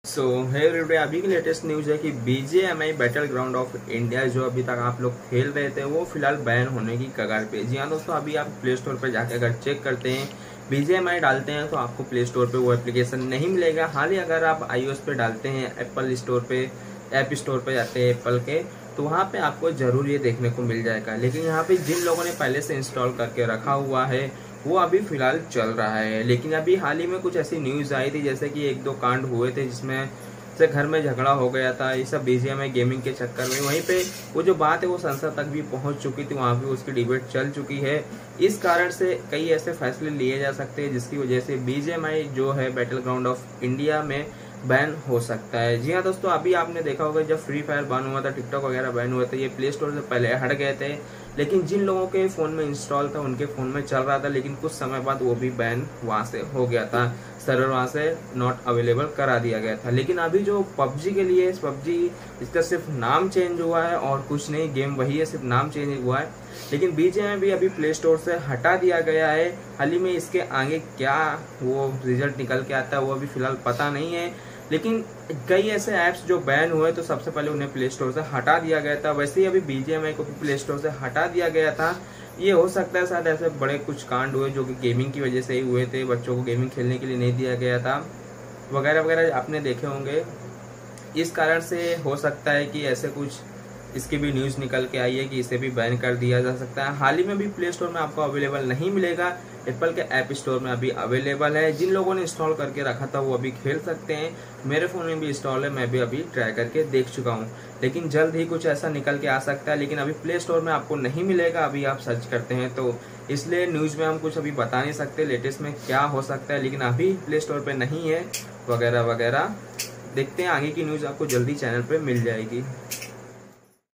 सो है एवरीडे, अभी की लेटेस्ट न्यूज है कि BGMI battle ground of India जो अभी तक आप लोग खेल रहे थे वो फिलहाल बैन होने की कगार पे। जी हाँ दोस्तों, अभी आप प्ले स्टोर पर जाकर अगर चेक करते हैं BGMI डालते हैं तो आपको प्ले स्टोर पे वो एप्लीकेशन नहीं मिलेगा। हाल ही अगर आप iOS पे डालते हैं एप्पल स्टोर पे, ऐप स्टोर पे जाते हैं एप्पल के, तो वहाँ पे आपको जरूर ये देखने को मिल जाएगा। लेकिन यहाँ पे जिन लोगों ने पहले से इंस्टॉल करके रखा हुआ है वो अभी फिलहाल चल रहा है। लेकिन अभी हाल ही में कुछ ऐसी न्यूज आई थी जैसे कि एक दो कांड हुए थे जिसमें से घर में झगड़ा हो गया था, ये सब BGMI गेमिंग के चक्कर में। वहीं पे वो जो बात है वो संसद तक भी पहुंच चुकी थी, वहां पे उसकी डिबेट चल चुकी है। इस कारण से कई ऐसे फैसले लिए जा सकते हैं जिसकी वजह से BGMI जो है बैटल ग्राउंड ऑफ इंडिया में बैन हो सकता है। जी हाँ दोस्तों, अभी आपने देखा होगा जब फ्री फायर बैन हुआ था, टिकटॉक वगैरह बैन हुए थे, ये प्ले स्टोर से पहले हट गए थे। लेकिन जिन लोगों के फ़ोन में इंस्टॉल था उनके फ़ोन में चल रहा था, लेकिन कुछ समय बाद वो भी बैन वहाँ से हो गया था, सर्वर वहाँ से नॉट अवेलेबल करा दिया गया था। लेकिन अभी जो PUBG के लिए, PUBG इसका सिर्फ नाम चेंज हुआ है और कुछ नहीं, गेम वही है, सिर्फ नाम चेंज हुआ है। लेकिन BGMI भी अभी प्ले स्टोर से हटा दिया गया है। हाल ही में इसके आगे क्या वो रिजल्ट निकल के आता है वो अभी फिलहाल पता नहीं है। लेकिन कई ऐसे ऐप्स जो बैन हुए तो सबसे पहले उन्हें प्ले स्टोर से हटा दिया गया था। वैसे ही अभी BGMI को भी प्ले स्टोर से हटा दिया गया था। ये हो सकता है शायद ऐसे बड़े कुछ कांड हुए जो कि गेमिंग की वजह से ही हुए थे, बच्चों को गेमिंग खेलने के लिए नहीं दिया गया था वगैरह वगैरह, आपने देखे होंगे। इस कारण से हो सकता है कि ऐसे कुछ इसकी भी न्यूज़ निकल के आई है कि इसे भी बैन कर दिया जा सकता है। हाल ही में भी प्ले स्टोर में आपको अवेलेबल नहीं मिलेगा, एप्पल के ऐप स्टोर में अभी अवेलेबल है। जिन लोगों ने इंस्टॉल करके रखा था वो अभी खेल सकते हैं। मेरे फ़ोन में भी इंस्टॉल है, मैं भी अभी ट्राई करके देख चुका हूँ। लेकिन जल्द ही कुछ ऐसा निकल के आ सकता है, लेकिन अभी प्ले स्टोर में आपको नहीं मिलेगा। अभी आप सर्च करते हैं तो इसलिए न्यूज़ में हम कुछ अभी बता नहीं सकते लेटेस्ट में क्या हो सकता है, लेकिन अभी प्ले स्टोर पर नहीं है वगैरह वगैरह। देखते हैं आगे की न्यूज़ आपको जल्दी चैनल पर मिल जाएगी।